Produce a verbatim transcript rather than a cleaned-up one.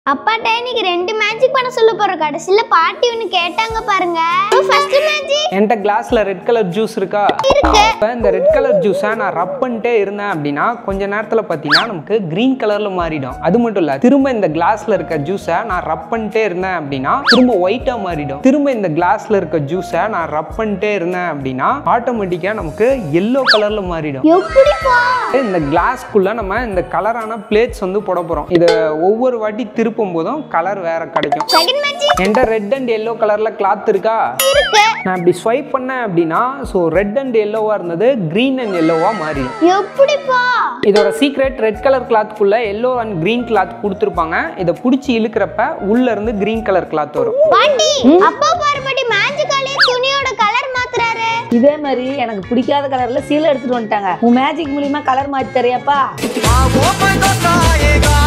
அப்பாட்ட இன்னைக்கு ரெண்டு மேஜிக் பண்ண சொல்ல போறோம். கடைசில பாட்டி ஒன்னு கேட்டாங்க பாருங்க. First magic. என்கிட்ட கிளாஸ்ல ரெட் கலர் ஜூஸ் இருக்கா? இருக்கு. இப்போ இந்த ரெட் கலர் ஜூஸை நான் ரப் பண்ணிட்டே இருந்தேன் அப்படின்னா கொஞ்ச நேரத்தில் பார்த்தீங்கன்னா நமக்கு கிரீன் கலர்ல மாறிடும். அது மட்டும் இல்லை, திரும்ப இந்த கிளாஸ்ல இருக்க ஜூஸை நான் ரப் பண்ணிட்டே இருந்தேன் அப்படின்னா திரும்ப ஒயிட்டா மாறிடும். திரும்ப இந்த கிளாஸ்ல இருக்க ஜூஸை நான் ரப் பண்ணிட்டே இருந்தேன் அப்படின்னா ஆட்டோமேட்டிக்கா நமக்கு எல்லோ கலர்ல மாறிடும். எப்படிப்பா? இந்த கிளாஸ்க்குள்ள நம்ம இந்த கலரான பிளேட்ஸ் வந்து போட போறோம். இத ஒவ்வொரு வாட்டி திருப்பும் போதும் கலர் வேற கிடைக்கும். Second magic. என்கிட்ட ரெட் அண்ட் எல்லோ கலர்ல கிளாத் இருக்கா? இருக்கு. நான் இப்படி ஸ்வைப் பண்ணேன் அப்படின்னா சோ ரெட் அண்ட் எல்லோவா இருந்தது கிரீன் அண்ட் எல்லோவா மாறிடும். எப்படிப்பா? இதோட சீக்ரெட் ரெட் கலர் கிளாத்க்குள்ள எல்லோ அண்ட் கிரீன் கிளாத் கொடுத்துருப்பாங்க. இதை பிடிச்சி இழுக்கிறப்ப உள்ள இருந்து கிரீன் கலர் கிளாத் வரும். பாட்டி அப்பா பாருபடி மேஜிக்காலே துணியோட கலர் மாத்துறாரு. இதே மாதிரி எனக்கு பிடிக்காத கலர்ல சீலை எடுத்துட்டு வந்துட்டாங்க. உன் மேஜிக் மூலியமா கலர் மாத்தி தரியாப்பா?